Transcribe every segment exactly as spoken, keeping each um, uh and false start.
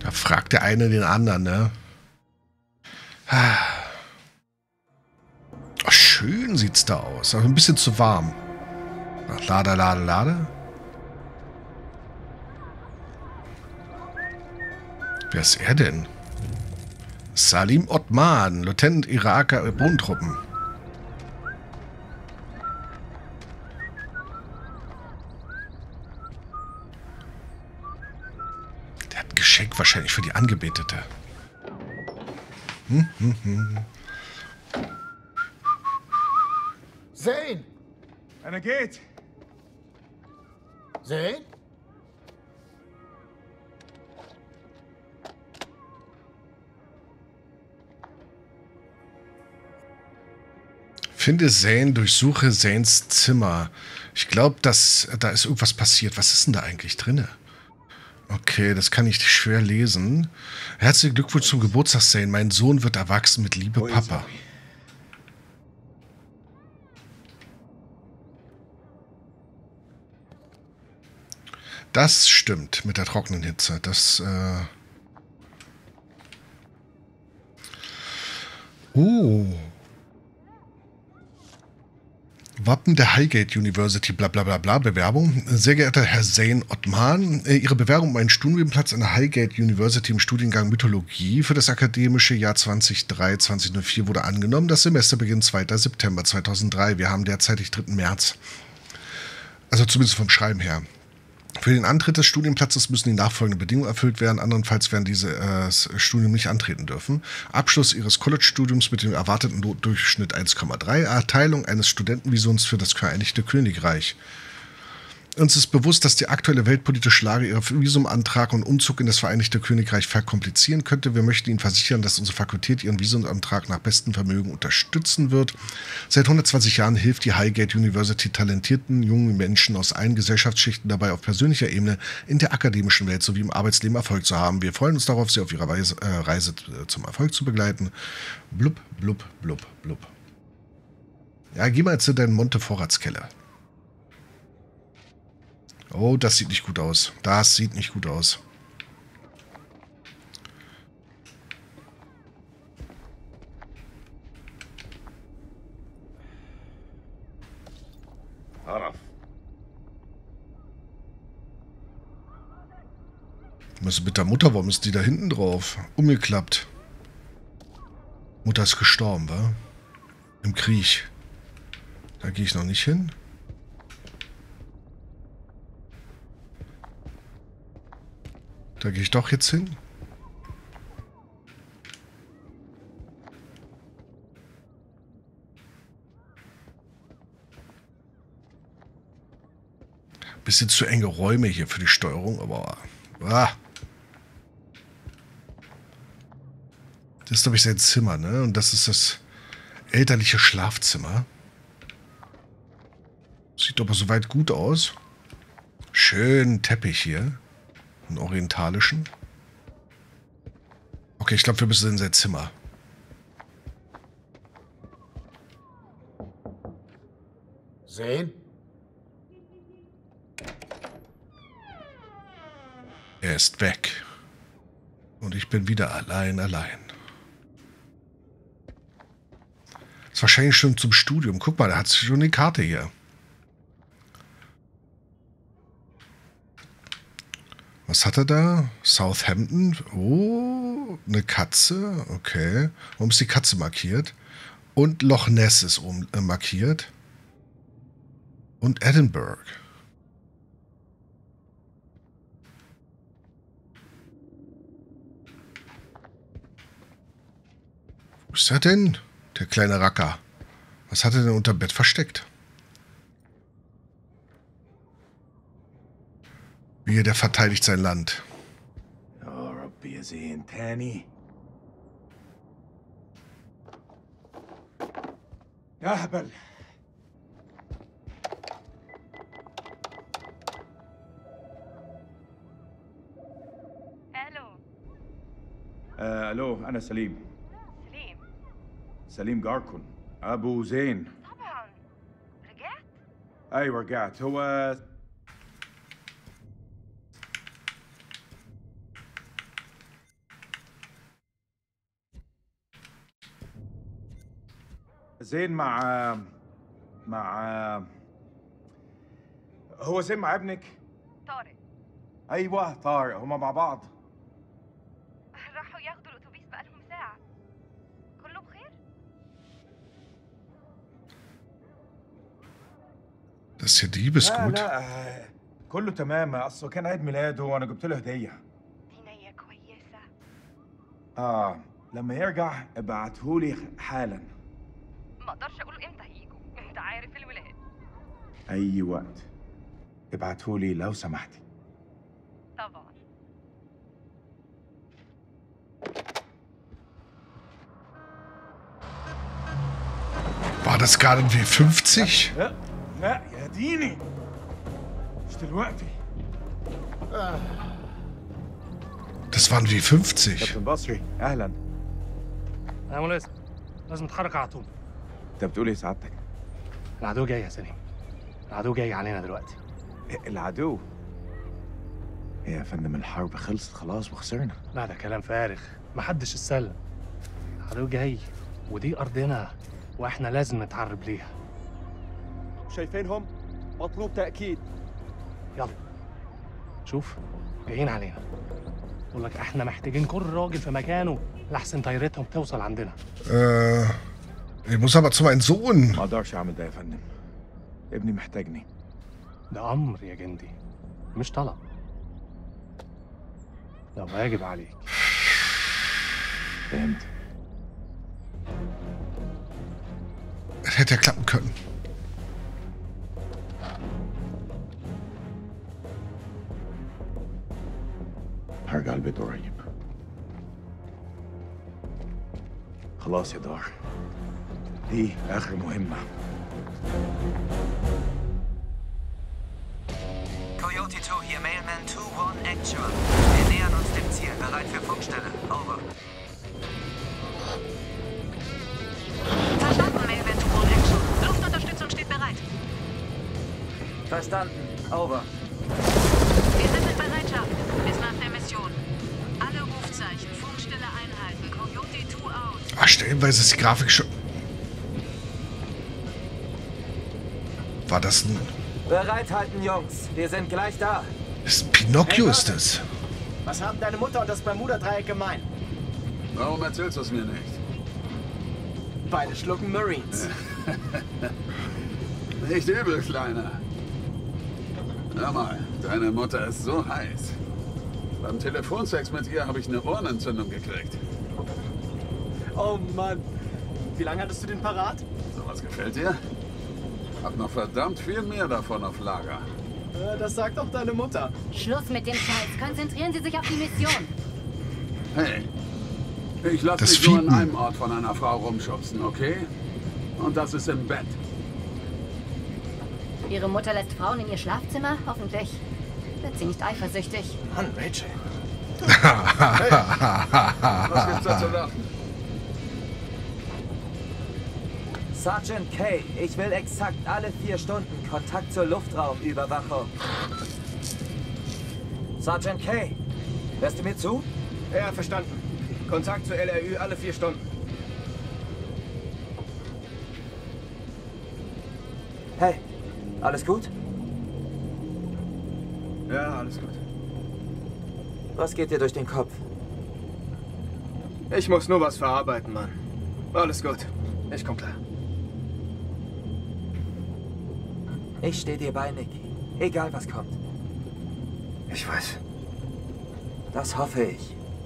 Da fragt der eine den anderen, ne? Oh, schön sieht's da aus. Aber ein bisschen zu warm. Ach, lade, lade, lade. Wer ist er denn? Salim Othman, Lieutenant Iraker Bodentruppen. Der hat ein Geschenk wahrscheinlich für die Angebetete. Hm, hm, hm. زين أنا جيت. زين Finde Zane, durchsuche Zanes Zimmer. Ich glaube, dass da ist irgendwas passiert. Was ist denn da eigentlich drinne? Okay, das kann ich schwer lesen. Herzlichen Glückwunsch zum Geburtstag, Zane. Mein Sohn wird erwachsen. Mit Liebe, Papa. Das stimmt mit der trockenen Hitze. Das, äh... Oh. Wappen der Highgate University, bla bla bla bla, Bewerbung. Sehr geehrter Herr Zane Othman, Ihre Bewerbung um einen Studienplatz an der Highgate University im Studiengang Mythologie für das akademische Jahr zweitausenddrei zweitausendvier wurde angenommen. Das Semester beginnt zweiter September zweitausenddrei. Wir haben derzeitig dritten März. Also zumindest vom Schreiben her. Für den Antritt des Studienplatzes müssen die nachfolgenden Bedingungen erfüllt werden, andernfalls werden diese äh, Studium nicht antreten dürfen. Abschluss Ihres College-Studiums mit dem erwarteten Notdurchschnitt eins Komma drei, Erteilung eines Studentenvisums für das Vereinigte Königreich. Uns ist bewusst, dass die aktuelle weltpolitische Lage Ihren Visumantrag und Umzug in das Vereinigte Königreich verkomplizieren könnte. Wir möchten Ihnen versichern, dass unsere Fakultät Ihren Visumantrag nach bestem Vermögen unterstützen wird. Seit hundertzwanzig Jahren hilft die Highgate University talentierten jungen Menschen aus allen Gesellschaftsschichten dabei, auf persönlicher Ebene in der akademischen Welt sowie im Arbeitsleben Erfolg zu haben. Wir freuen uns darauf, Sie auf Ihrer Weise, äh, Reise zum Erfolg zu begleiten. Blub, blub, blub, blub. Ja, geh mal jetzt in deinen Monte-Vorratskeller. Oh, das sieht nicht gut aus. Das sieht nicht gut aus. Was ist mit der Mutter? Warum ist die da hinten drauf? Umgeklappt. Mutter ist gestorben, wa? Im Krieg. Da gehe ich noch nicht hin. Da gehe ich doch jetzt hin. Bisschen zu enge Räume hier für die Steuerung, aber... Ah. Das ist, glaube ich, sein Zimmer, ne? Und das ist das elterliche Schlafzimmer. Sieht aber soweit gut aus. Schön Teppich hier. Einen orientalischen. Okay, ich glaube, wir müssen in sein Zimmer. زين Er ist weg. Und ich bin wieder allein, allein. Ist wahrscheinlich schon zum Studium. Guck mal, da hat schon die Karte hier. Was hat er da? Southampton. Oh, eine Katze. Okay. Warum ist die Katze markiert? Und Loch Ness ist um, äh, markiert. Und Edinburgh. Wo ist er denn? Der kleine Racker. Was hat er denn unter Bett versteckt? Wie, der verteidigt sein Land. يا ربي يا زين تاني. يا هبل. الو. آه الو انا سليم. سليم. سليم جاركون ابو زين. طبعا. رجعت؟ ايوه رجعت. هو زين مع مع هو زين مع ابنك؟ طارق. ايوه طارق، هما مع بعض. راحوا ياخدوا الاتوبيس بقالهم ساعة. كله بخير؟ Das ist ja Diebesgut. لا لا كله تمام، اصله كان عيد ميلاده وانا جبت له هديه. دي نية كويسة. اه لما يرجع ابعتهولي حالا. ما اقدرش اقول امتى هيجوا، انت عارف الولاد. اي وقت ابعتهولي لو سمحتي. طبعا. War das gerade ein W fünfzig? لا لا يا ديني مش دلوقتي. Das war ein W fünfzig. كابتن بصري اهلا. يا ملازم لازم نتحرك على طول. انت بتقول ايه سعادتك؟ العدو جاي يا سليم. العدو جاي علينا دلوقتي. العدو؟ ايه يا فندم، الحرب خلصت خلاص وخسرنا. لا ده كلام فارغ، محدش اتسلم. العدو جاي ودي أرضنا واحنا لازم نتعرب ليها. شايفينهم؟ مطلوب تأكيد. يلا شوف جايين علينا. بقول لك احنا محتاجين كل راجل في مكانه لحسن طيارتهم توصل عندنا. Äh, ich muss aber zu meinem Sohn. ما اقدرش اعمل ده يا فندم، ابني محتاجني. ده أمر يا جندي مش طلب. ده واجب عليك. فهمت. Das hätte ja klappen können. هرجع البيت قريب. خلاص يا دار، دي آخر مهمة. Coyote zwei hier, Mailman zwei eins Actual. Wir nähern uns dem Ziel, bereit für Funkstelle. Over. Verstanden, Mailman zwei eins Actual. Luftunterstützung steht bereit. Verstanden. Over. Wir sind in Bereitschaft. Bis nach der Mission. Alle Rufzeichen, Funkstelle einhalten. Coyote zwei aus. Ach, stellenweise ist die Grafik schon... War das ein... Bereithalten, Jungs. Wir sind gleich da. Das ist ein Pinocchio, ist das? Was haben deine Mutter und das Bermuda-Dreieck gemein? Warum erzählst du es mir nicht? Beide schlucken Marines. Nicht übel, Kleiner. Hör mal, deine Mutter ist so heiß. Beim Telefonsex mit ihr habe ich eine Ohrenentzündung gekriegt. Oh Mann. Wie lange hattest du den parat? Sowas gefällt dir? Hab noch verdammt viel mehr davon auf Lager. Äh, das sagt doch deine Mutter. Schluss mit dem Scheiß. Konzentrieren Sie sich auf die Mission. Hey, ich lasse Das mich nur an Fiepen. einem Ort von einer Frau rumschubsen, okay? Und das ist im Bett. Ihre Mutter lässt Frauen in ihr Schlafzimmer? Hoffentlich. Wird sie nicht eifersüchtig? Mann, Rachel. Was gibt's da zu lachen? Sergeant Kay, ich will exakt alle vier Stunden Kontakt zur Luftraumüberwachung. Sergeant Kay, hörst du mir zu? Ja, verstanden. Kontakt zur L R Ü alle vier Stunden. Hey, alles gut? Ja, alles gut. Was geht dir durch den Kopf? Ich muss nur was verarbeiten, Mann. Alles gut. Ich komm klar. Ich stehe dir bei, Nicky. Egal, was kommt. Ich weiß. Das hoffe ich.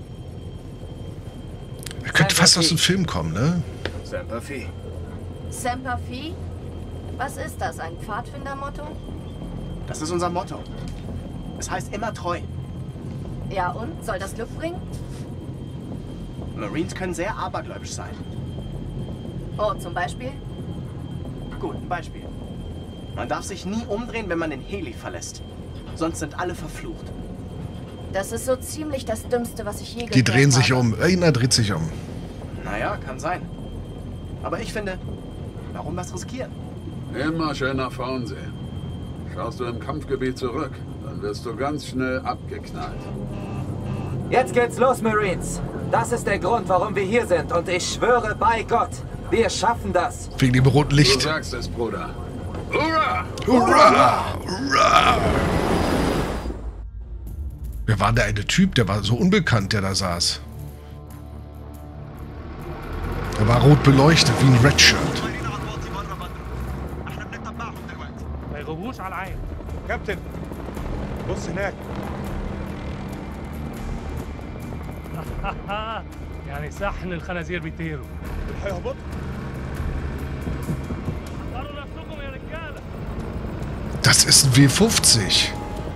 Er könnte fast aus dem Film kommen, ne? Semper Fi. Semper Fi? Was ist das? Ein Pfadfindermotto? Das ist unser Motto. Es heißt immer treu. Ja und? Soll das Glück bringen? Marines können sehr abergläubisch sein. Oh, zum Beispiel? Gut, ein Beispiel. Man darf sich nie umdrehen, wenn man den Heli verlässt. Sonst sind alle verflucht. Das ist so ziemlich das Dümmste, was ich je gehört habe. Die drehen sich um. Einer dreht sich um. Naja, kann sein. Aber ich finde, warum was riskieren? Immer schön nach vorn sehen. Schaust du im Kampfgebiet zurück, dann wirst du ganz schnell abgeknallt. Jetzt geht's los, Marines. Das ist der Grund, warum wir hier sind. Und ich schwöre bei Gott, Wir schaffen das. Wegen dem roten Du Licht. sagst es, Bruder. Hurra! Hurra! Hurra! Wer war der eine Typ? Der war so unbekannt, der da saß. Der war rot beleuchtet, wie ein Redshirt. ما يغوبوش على العين. كابتن بص هناك. يعني صحن الخنازير بيطيروا. هيهبط. حضروا نفسكم يا رجاله. Das ist ein W fünfzig.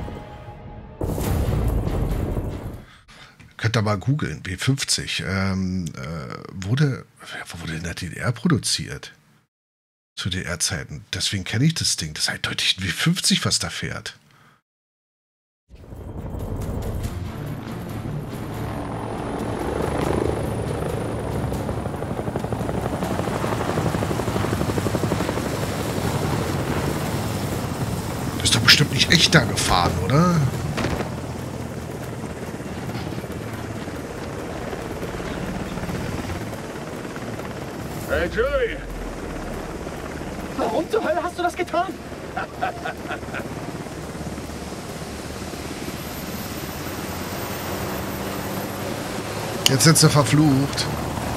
Könnt ihr mal googeln, W fünfzig. Ähm, äh, wurde, wurde in der D D R produziert. Zu D D R-Zeiten. Deswegen kenne ich das Ding. Das ist eindeutig ein W fünfzig, was da fährt. Das ist doch bestimmt nicht echt da gefahren, oder? Hey, Julie! Warum zur Hölle hast du das getan? Jetzt sind sie verflucht.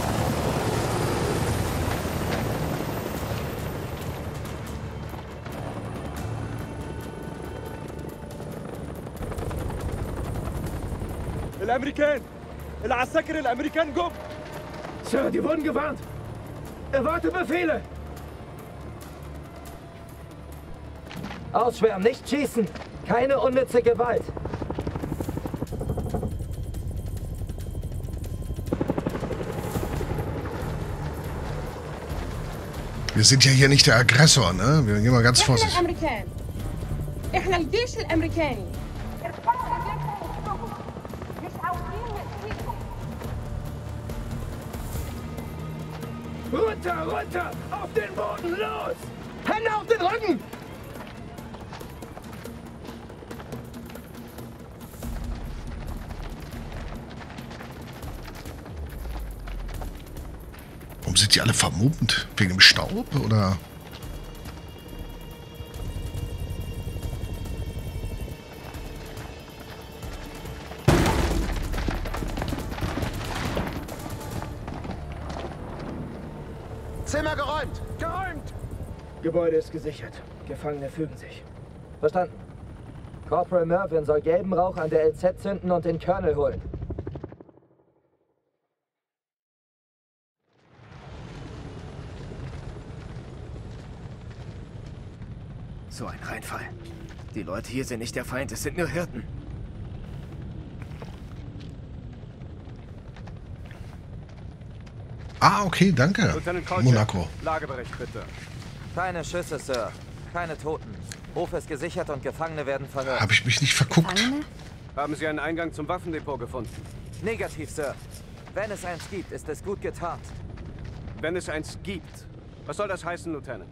الامريكان العساكر الامريكان جم. Sir, die wurden gewarnt. Erwarte Befehle. Ausschwärmen, nicht schießen. Keine unnütze Gewalt. Wir sind ja hier nicht der Aggressor, ne? Wir gehen mal ganz vorsichtig. الامريكان احنا الجيش الامريكاني ارفعوا ايديكم وشوفوا مش عاوزين نأذيكم. Runter, runter! Auf den Boden, los! Hände auf den Rücken! Warum sind die alle vermummt? Wegen dem Staub, oder? Zimmer geräumt! Geräumt! Gebäude ist gesichert. Gefangene fügen sich. Verstanden. Corporal Mervyn soll gelben Rauch an der L Z zünden und den Colonel holen. So ein Reinfall. Die Leute hier sind nicht der Feind, es sind nur Hirten. Ah, okay, danke. Monaco. Lagebericht bitte. Keine Schüsse, Sir. Keine Toten. Hof ist gesichert und Gefangene werden verhört. Habe ich mich nicht verguckt? Gefangene? Haben Sie einen Eingang zum Waffendepot gefunden? Negativ, Sir. Wenn es eins gibt, ist es gut getarnt. Wenn es eins gibt. Was soll das heißen, Lieutenant?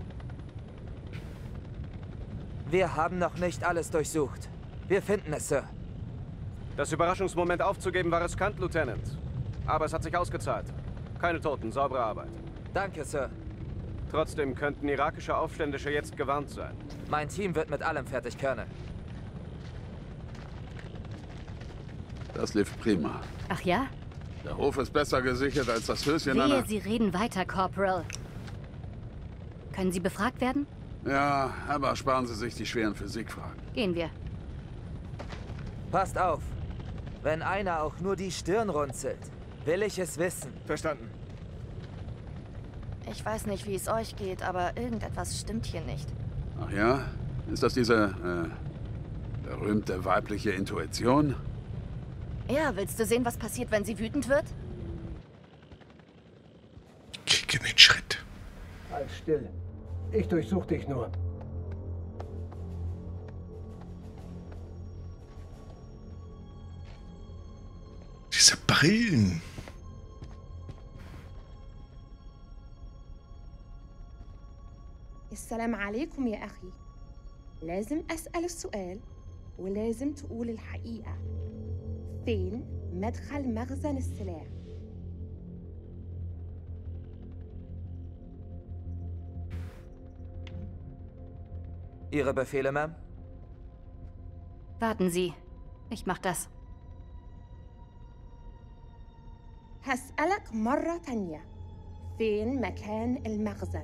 Wir haben noch nicht alles durchsucht. Wir finden es, Sir. Das Überraschungsmoment aufzugeben war riskant, Lieutenant. Aber es hat sich ausgezahlt. Keine Toten, saubere Arbeit. Danke, Sir. Trotzdem könnten irakische Aufständische jetzt gewarnt sein. Mein Team wird mit allem fertig, Colonel. Das lief prima. Ach ja? Der Hof ist besser gesichert als das Höschen einer... Wehe, Sie reden weiter, Corporal. Können Sie befragt werden? Ja, aber sparen Sie sich die schweren Physikfragen. Gehen wir. Passt auf. Wenn einer auch nur die Stirn runzelt, will ich es wissen. Verstanden. Ich weiß nicht, wie es euch geht, aber irgendetwas stimmt hier nicht. Ach ja? Ist das diese, äh, berühmte weibliche Intuition? Ja, willst du sehen, was passiert, wenn sie wütend wird? Kick in den Schritt. Halt still. Ich durchsuche dich nur. Diese Brillen. السلام عليكم يا أخي. لازم أسأل السؤال ولازم تقول الحقيقة. فين مدخل مخزن السلاح؟ Ihre Befehle, Ma'am? Warten Sie. Ich mach das. هسألك مرة تانية. فين مكان المخزن؟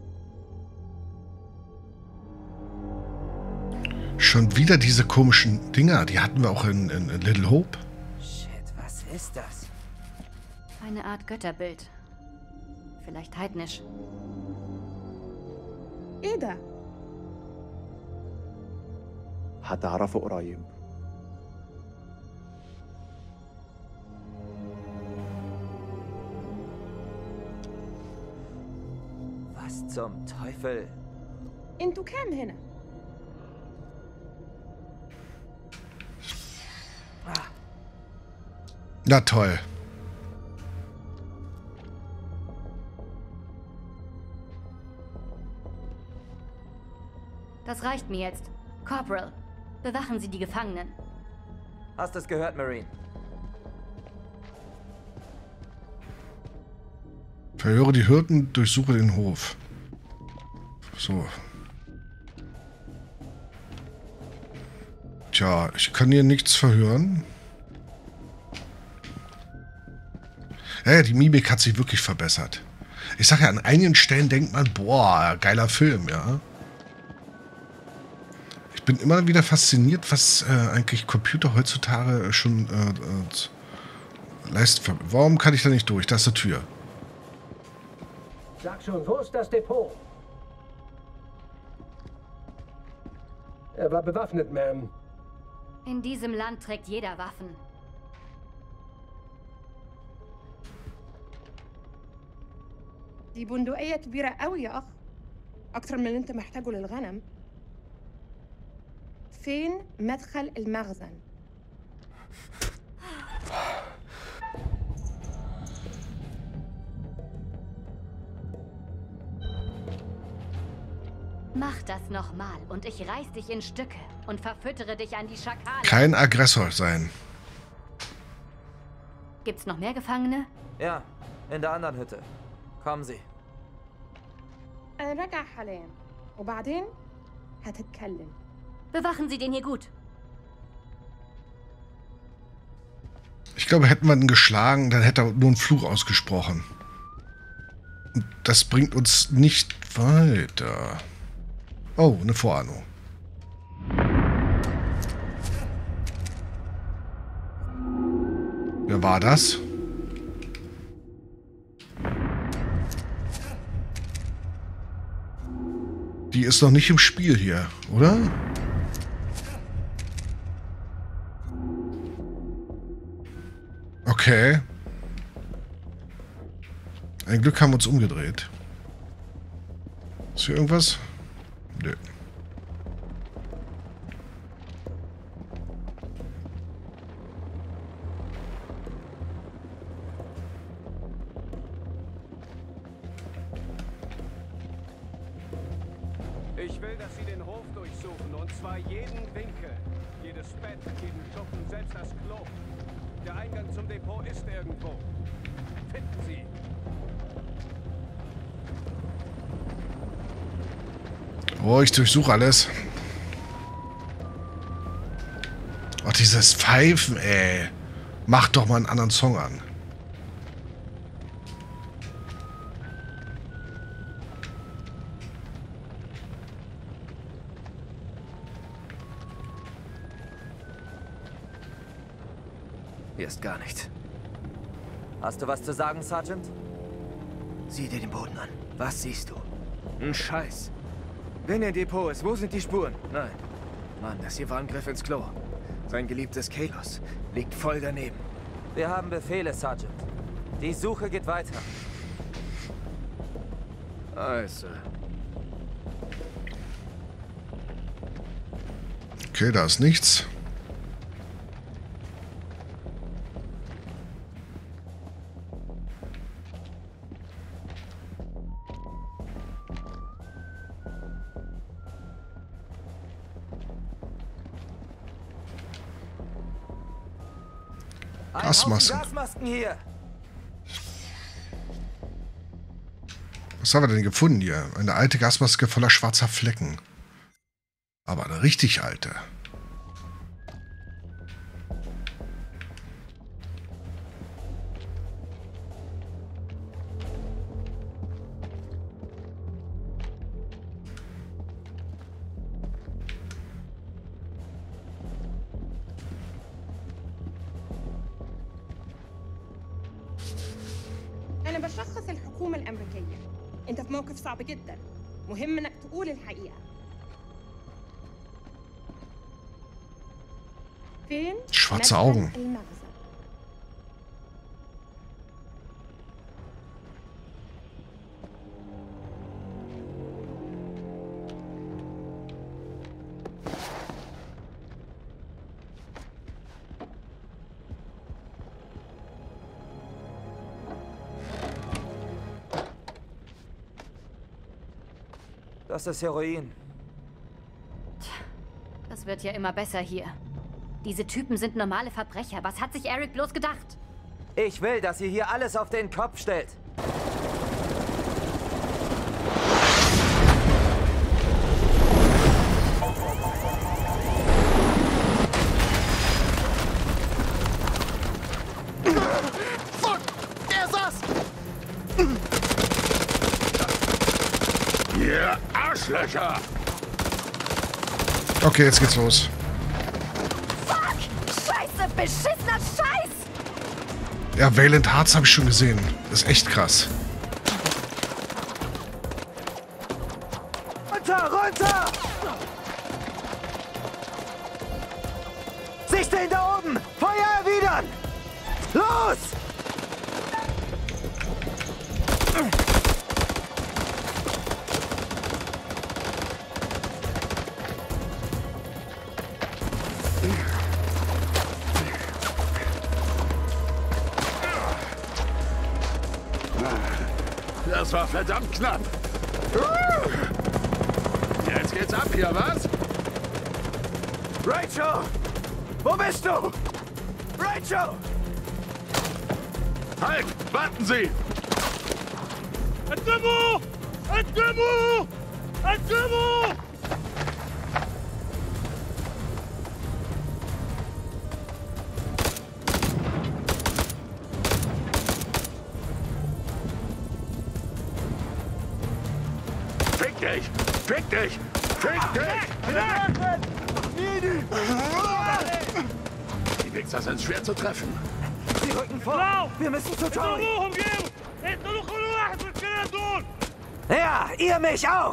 Schon wieder diese komischen Dinger. Die hatten wir auch in, in, in Little Hope. Shit, was ist das? Eine Art Götterbild. Vielleicht heidnisch. ايه ده؟ هتعرفه قريب. Was zum Teufel? انتوا كام هنا؟ Na toll. Das reicht mir jetzt. Corporal, bewachen Sie die Gefangenen. Hast es gehört, Marine? Verhöre die Hirten, durchsuche den Hof. So. Tja, ich kann hier nichts verhören. Ja, ja, die Mimik hat sich wirklich verbessert. Ich sage ja, an einigen Stellen denkt man, boah, geiler Film, ja. Ich bin immer wieder fasziniert, was äh, eigentlich Computer heutzutage schon äh, äh, leisten. Warum kann ich da nicht durch? Da ist eine Tür. Sag schon, wo ist das Depot? Er war bewaffnet, Ma'am. In diesem Land trägt jeder Waffen. دي بندقية كبيرة قوي يا أخ. أكتر من اللي أنت محتاجه للغنم. فين مدخل المخزن؟ Mach das nochmal und ich reiß dich in Stücke und verfüttere dich an die Schakale. Kein Aggressor sein. Gibt's noch mehr Gefangene? Ja, in der anderen Hütte. Kommen Sie. أنا راجع حاليا وبعدين هتتكلم. Bewachen Sie den hier gut. Ich glaube, hätten wir ihn geschlagen, dann hätte er nur einen Fluch ausgesprochen. Und das bringt uns nicht weiter. Oh, eine Vorahnung. Wer war das? Die ist noch nicht im Spiel hier, oder? Okay. Ein Glück haben wir uns umgedreht. Ist hier irgendwas? Nö. Ich will, dass Sie den Hof durchsuchen, und zwar jeden Winkel. Jedes Bett, jeden Schuppen, selbst das Klo. Der Eingang zum Depot ist irgendwo. Finden Sie. Oh, ich durchsuche alles. Oh, dieses Pfeifen, ey. Mach doch mal einen anderen Song an. Hier ist gar nichts. Hast du was zu sagen, Sergeant? Sieh dir den Boden an. Was siehst du? Ein Scheiß. Wenn er Depot ist, wo sind die Spuren? Nein. Mann, das hier war ein Griff ins Klo. Sein geliebtes Kalos liegt voll daneben. Wir haben Befehle, Sergeant. Die Suche geht weiter. Also. Okay, da ist nichts. Gasmasken. Gasmasken hier. Was haben wir denn gefunden hier? Eine alte Gasmaske voller schwarzer Flecken. Aber eine richtig alte. أنا بشخص الحكومة الأمريكية. أنت في موقف صعب جدا. مهم إنك تقول الحقيقة. فين؟ Schwarze Augen. المغزى. Das ist Heroin. Das wird ja immer besser hier. Diese Typen sind normale Verbrecher. Was hat sich Eric bloß gedacht? Ich will, dass ihr hier alles auf den Kopf stellt. Fuck! Der saß! Ihr Arschlöcher! Okay, jetzt geht's los. Scheiße, beschissener Scheiß! Ja, Valiant Hearts habe ich schon gesehen. Das ist echt krass. Runter, runter! Sicht den da oben! Feuer erwidern! Los! Das war verdammt knapp. Jetzt geht's ab hier, was? Rachel! Wo bist du? Rachel! Halt! Warten Sie! الدمو! الدمو! الدمو! Fick dich! Fick dich! Fick dich! Die Wichser sind schwer zu treffen. Sie rücken vor! Wir müssen zu Joey! Ja, ihr mich auch!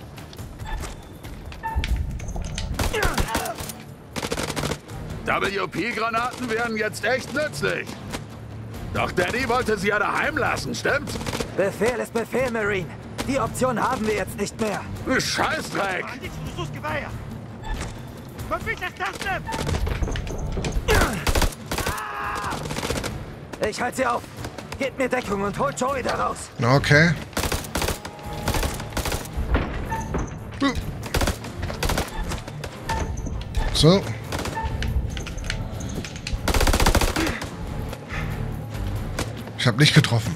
W P-Granaten wären jetzt echt nützlich. Doch Daddy wollte sie ja daheim lassen, stimmt's? Befehl ist Befehl, Marine. Die Option haben wir jetzt nicht mehr. Scheißdreck! Ich halte sie auf. Gebt mir Deckung und holt Joey da raus. Okay. So. Ich habe nicht getroffen.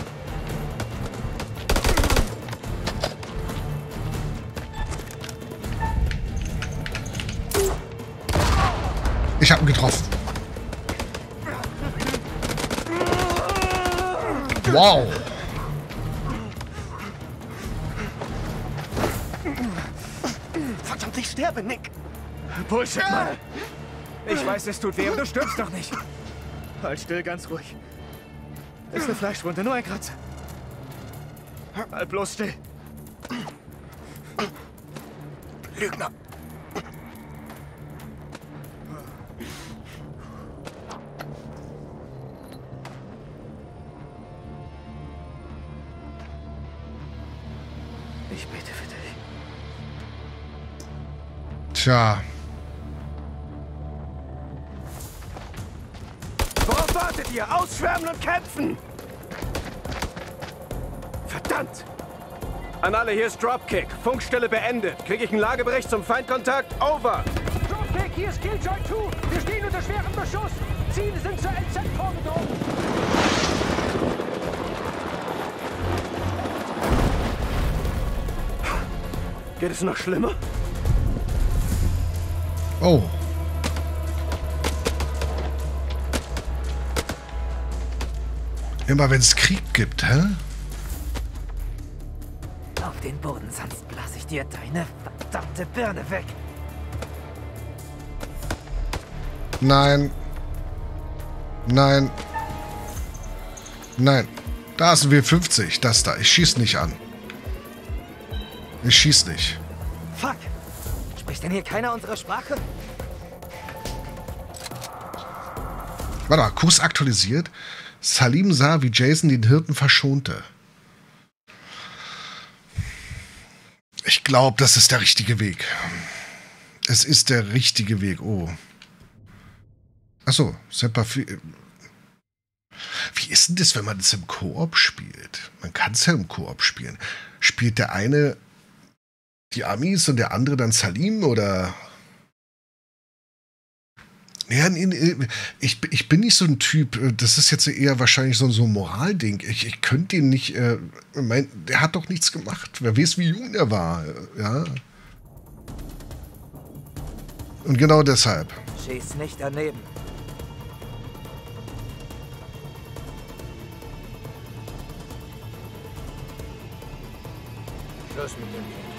Ich habe ihn getroffen. Wow. Verdammt, ich sterbe, Nick. Bullshit, Mann. Ich weiß, es tut weh, aber du stirbst doch nicht. Halt still, ganz ruhig. Ist eine Fleischwunde, nur ein Kratzer. Halt bloß still. Lügner. Ich bete für dich. Tja. Worauf wartet ihr? Ausschwärmen und kämpfen! Verdammt! An alle, hier ist Dropkick. Funkstelle beendet. Kriege ich einen Lagebericht zum Feindkontakt? Over! Dropkick, hier ist Killjoy zwei. Wir stehen unter schwerem Beschuss. Ziele sind zur L Z vorgedrungen. Geht es noch schlimmer? Oh. Immer wenn es Krieg gibt, hä? Auf den Boden, sonst blase ich dir deine verdammte Birne weg. Nein. Nein. Nein. Da ist ein W fünfzig. Das da. Ich schieß nicht an. Ich schieß nicht. Fuck. Spricht denn hier keiner unsere Sprache? Warte mal. Kurs aktualisiert. Salim sah, wie Jason den Hirten verschonte. Ich glaube, das ist der richtige Weg. Es ist der richtige Weg. Oh. Achso, Sympathie. Wie ist denn das, wenn man das im Koop spielt? Man kann es ja im Koop spielen. Spielt der eine die Amis und der andere dann Salim oder? Ja, ich, ich bin nicht so ein Typ, das ist jetzt eher wahrscheinlich so, so ein Moralding. Ich, ich könnte ihn nicht, äh, mein, der hat doch nichts gemacht. Wer weiß, wie jung er war, ja. Und genau deshalb. Schieß nicht daneben. Schluss mit dem Kind.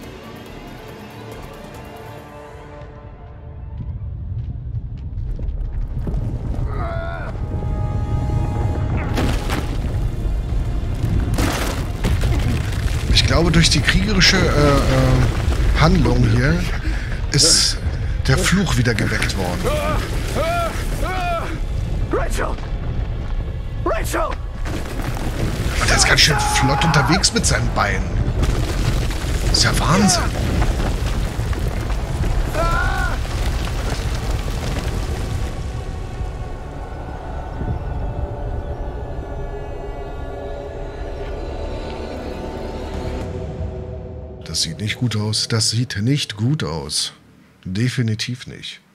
Ich glaube, durch die kriegerische äh, äh, Handlung hier ist der Fluch wieder geweckt worden. Rachel! Rachel! Und der ist ganz schön flott unterwegs mit seinen Beinen. Das ist ja Wahnsinn. Das sieht nicht gut aus. Das sieht nicht gut aus. Definitiv nicht.